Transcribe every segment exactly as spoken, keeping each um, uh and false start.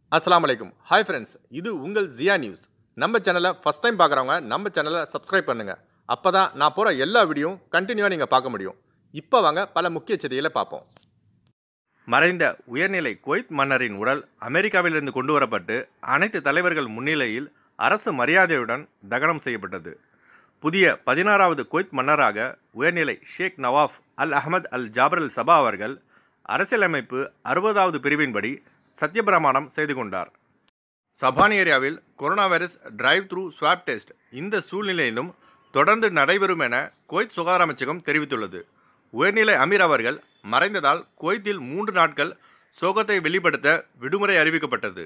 அஸ்ஸலாமு அலைக்கும். Hi friends, இது உங்கள் ஜியா நியூஸ். நம்ம சேனலை ஃபஸ்ட் டைம் பார்க்குறவங்க நம்ம சேனலை சப்ஸ்கிரைப் பண்ணுங்கள். அப்போ தான் நான் போகிற எல்லா வீடியோவும் கண்டினியூவாக நீங்கள் பார்க்க முடியும். இப்போ வாங்க பல முக்கிய செய்திகளை பார்ப்போம். மறைந்த உயர்நிலை குவைத் மன்னரின் உடல் அமெரிக்காவிலிருந்து கொண்டு வரப்பட்டு அனைத்து தலைவர்கள் முன்னிலையில் அரசு மரியாதையுடன் தகனம் செய்யப்பட்டது. புதிய பதினாறாவது குவைத் மன்னராக உயர்நிலை Sheikh Nawaf Al Ahmad Al Jaber Al Sabah அவர்கள் அரசியலமைப்பு அறுபதாவது பிரிவின்படி சத்தியப்பிரமாணம் செய்து கொண்டார். சபான் ஏரியாவில் corona virus drive through swab test இந்த சூழ்நிலையிலும் தொடர்ந்து நடைபெறும் என குவைத் சுகாதார அமைச்சகம் தெரிவித்துள்ளது. உயர்நிலை அமீர் அவர்கள் மறைந்ததால் குவைத்தில் மூன்று நாட்கள் சோகத்தை வெளிப்படுத்த விடுமுறை அறிவிக்கப்பட்டது.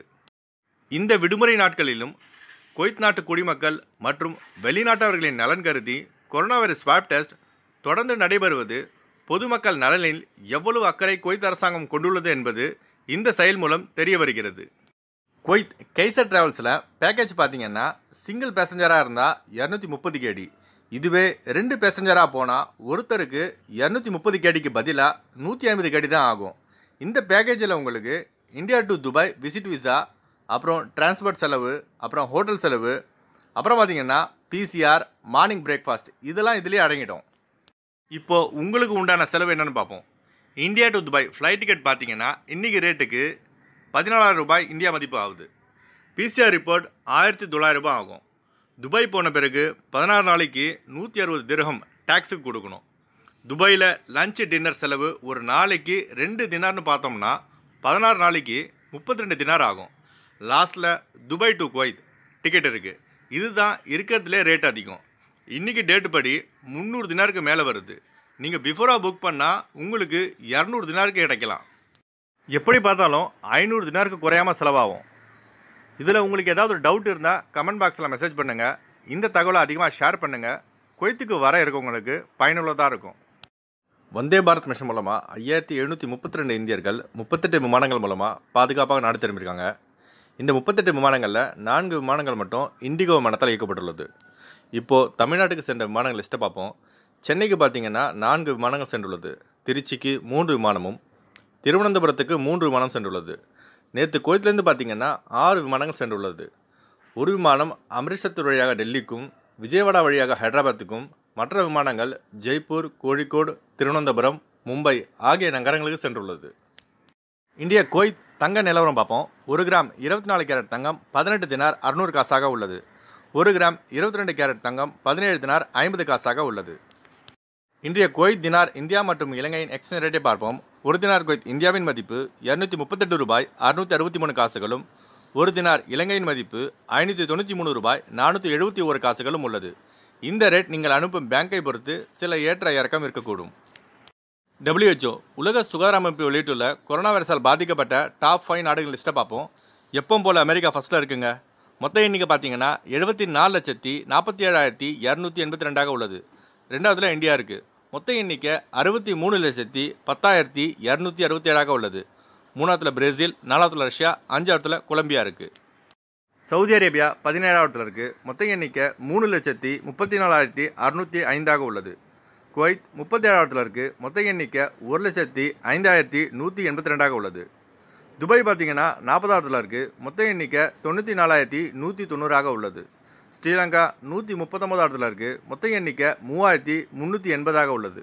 இந்த விடுமுறை நாட்களிலும் குவைத் நாட்டு குடிமக்கள் மற்றும் வெளிநாட்டவர்களின் நலன் கருதி கொரோனா வைரஸ் ஸ்வாப் டெஸ்ட் தொடர்ந்து நடைபெறுவது பொதுமக்கள் நலனில் எவ்வளவு அக்கறை குவைத் அரசாங்கம் கொண்டுள்ளது என்பது இந்த செயல் மூலம் தெரிய வருகிறது. குவைத் கைசர் டிராவல்ஸில் பேக்கேஜ் பார்த்தீங்கன்னா சிங்கிள் பேசஞ்சராக இருந்தால் இரநூத்தி முப்பது கேடி, இதுவே ரெண்டு பேசஞ்சராக போனால் ஒருத்தருக்கு இரநூத்தி முப்பது கேடிக்கு பதிலாக நூற்றி ஐம்பது கேடி தான் ஆகும். இந்த பேக்கேஜில் உங்களுக்கு India to Dubai visit visa, அப்புறம் டிரான்ஸ்போர்ட் செலவு, அப்புறம் ஹோட்டல் செலவு, அப்புறம் பார்த்தீங்கன்னா பிசிஆர், மார்னிங் பிரேக்ஃபாஸ்ட் இதெல்லாம் இதுலேயே அடங்கிடும். இப்போது உங்களுக்கு உண்டான செலவு என்னென்னு பார்ப்போம். India to Dubai flight ticket பார்த்தீங்கன்னா இன்றைக்கி ரேட்டுக்கு பதினாலாயிரம் ரூபாய் இந்தியா மதிப்பு ஆகுது. பிசிஆர் ரிப்போர்ட் ஆயிரத்தி தொள்ளாயிரம் ரூபாய் ஆகும். துபாய் போன பிறகு பதினாறு நாளைக்கு நூற்றி அறுபது திர்ஹம் டேக்ஸுக்கு கொடுக்கணும். துபாயில் லஞ்ச் டின்னர் செலவு ஒரு நாளைக்கு ரெண்டு தினார்னு பார்த்தோம்னா பதினாறு நாளைக்கு முப்பத்தி ரெண்டு தினார் ஆகும். லாஸ்ட்டில் துபாய் டு குவைத் டிக்கெட் இருக்குது. இதுதான் இருக்கிறதுலே ரேட் அதிகம். இன்றைக்கி டேட்டு படி முந்நூறு தினாருக்கு மேலே வருது. நீங்கள் பிஃபோராக புக் பண்ணால் உங்களுக்கு இரநூறு தினாருக்கு கிடைக்கலாம். எப்படி பார்த்தாலும் ஐநூறு தினாருக்கு குறையாமல் செலவாகும். இதில் உங்களுக்கு ஏதாவது ஒரு டவுட் இருந்தால் கமெண்ட் பாக்ஸில் மெசேஜ் பண்ணுங்கள். இந்த தகவலை அதிகமாக ஷேர் பண்ணுங்கள். குவைத்துக்கு வர இருக்கவங்களுக்கு பயனுள்ளதாக இருக்கும். வந்தே பாரத் மிஷன் மூலமாக ஐயாயிரத்தி எழுநூற்றி முப்பத்தி ரெண்டு இந்தியர்கள் முப்பத்தெட்டு விமானங்கள் மூலமாக பாதுகாப்பாக நாடு திரும்பியிருக்காங்க. இந்த முப்பத்தெட்டு விமானங்களில் நான்கு விமானங்கள் மட்டும் இண்டிகோ விமானத்தால் இயக்கப்பட்டுள்ளது. இப்போது தமிழ்நாட்டுக்கு சென்ற விமானங்கள் லிஸ்ட்டை பார்ப்போம். சென்னைக்கு பார்த்தீங்கன்னா நான்கு விமானங்கள் சென்றுள்ளது. திருச்சிக்கு மூன்று விமானமும், திருவனந்தபுரத்துக்கு மூன்று விமானம் சென்றுள்ளது. நேற்று குவைத்திலேருந்து பார்த்தீங்கன்னா ஆறு விமானங்கள் சென்றுள்ளது. ஒரு விமானம் அமிர்தசர் வழியாக டெல்லிக்கும், விஜயவாடா வழியாக ஹைதராபாத்துக்கும், மற்ற விமானங்கள் ஜெய்ப்பூர், கோழிக்கோடு, திருவனந்தபுரம், மும்பை ஆகிய நகரங்களுக்கு சென்றுள்ளது. இந்தியா குவைத் தங்க நிலவரம் பார்ப்போம். ஒரு கிராம் இருபத்தி நாலு கேரட் தங்கம் பதினெட்டு தினார் அறுநூறு காசாக உள்ளது. ஒரு கிராம் இருபத்தி ரெண்டு கேரட் தங்கம் பதினேழு தினார் ஐம்பது காசாக உள்ளது. இன்றைய குவைத் தினார் இந்தியா மற்றும் இலங்கையின் எக்ஸ்சேஞ்ச் ரேட்டை பார்ப்போம். ஒரு தினார் குவைத் இந்தியாவின் மதிப்பு இரநூத்தி முப்பத்தெட்டு ரூபாய் அறுநூற்றி அறுபத்தி மூணு காசுகளும், ஒரு தினார் இலங்கையின் மதிப்பு ஐநூற்றி தொண்ணூற்றி மூணு ரூபாய் நானூற்றி எழுபத்தி ஒரு காசுகளும் உள்ளது. இந்த ரேட் நீங்கள் அனுப்பும் பேங்கை பொறுத்து சில ஏற்ற இறக்கம் இருக்கக்கூடும். டபிள்யூஹெச்ஓ உலக சுகாதார அமைப்பு வெளியிட்டுள்ள கொரோனா வைரஸால் பாதிக்கப்பட்ட டாப் ஃபைவ் நாடுகள் லிஸ்ட்டை பார்ப்போம். எப்பவும் போல் அமெரிக்கா ஃபஸ்ட்டில் இருக்குங்க. மொத்த எண்ணிக்கை பார்த்தீங்கன்னா எழுபத்தி நாலு லட்சத்தி நாற்பத்தி ஏழாயிரத்தி இரநூத்தி எண்பத்தி ரெண்டாக உள்ளது. ரெண்டாவதுல இந்தியா இருக்குது. மொத்த எண்ணிக்கை அறுபத்தி மூணு லட்சத்தி பத்தாயிரத்தி இரநூத்தி அறுபத்தி ஏழாக உள்ளது. மூணாவதுல பிரேசில், நாலாவதுல ரஷ்யா, அஞ்சாவதுல கொலம்பியா இருக்குது. சவுதி அரேபியா பதினேழாவதுல இருக்குது. மொத்த எண்ணிக்கை மூணு லட்சத்தி முப்பத்தி நாலாயிரத்தி அறுநூற்றி ஐந்தாக உள்ளது. குவைத் முப்பத்தி ஏழாவதுல இருக்குது. மொத்த எண்ணிக்கை ஒரு லட்சத்தி ஐந்தாயிரத்தி நூற்றி எண்பத்தி ரெண்டாக உள்ளது. துபாய் பார்த்தீங்கன்னா நாற்பதாவதுல இருக்குது. மொத்த எண்ணிக்கை தொண்ணூற்றி நாலாயிரத்தி நூற்றி தொண்ணூறாக உள்ளது. ஸ்ரீலங்கா நூற்றி முப்பத்தொம்பதாவதுல இருக்குது. மொத்த எண்ணிக்கை மூவாயிரத்தி முந்நூற்றி எண்பதாக உள்ளது.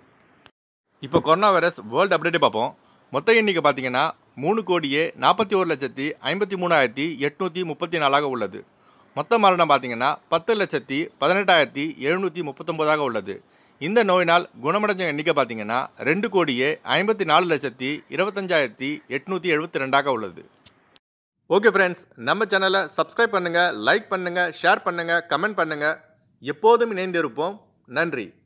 இப்போ கொரோனா வைரஸ் வேர்ல்டு அப்டேட்டை பார்ப்போம். மொத்த எண்ணிக்கை பார்த்தீங்கன்னா மூணு கோடியே நாற்பத்தி ஒரு லட்சத்தி ஐம்பத்தி மூணாயிரத்தி எட்நூற்றி முப்பத்தி நாலாக உள்ளது. மொத்த மரணம் பார்த்தீங்கன்னா பத்து லட்சத்தி பதினெட்டாயிரத்தி எழுநூற்றி முப்பத்தொம்போதாக உள்ளது. இந்த நோயினால் குணமடைஞ்ச எண்ணிக்கை பார்த்தீங்கன்னா ரெண்டு கோடியே ஐம்பத்தி நாலு லட்சத்தி இருபத்தஞ்சாயிரத்தி எட்நூற்றி எழுபத்தி ரெண்டாக உள்ளது. ஓகே ஃப்ரெண்ட்ஸ், நம்ம சேனலை சப்ஸ்கிரைப் பண்ணுங்கள், லைக் பண்ணுங்கள், ஷேர் பண்ணுங்கள், கமெண்ட் பண்ணுங்கள். எப்போதும் இணைந்திருப்போம். நன்றி.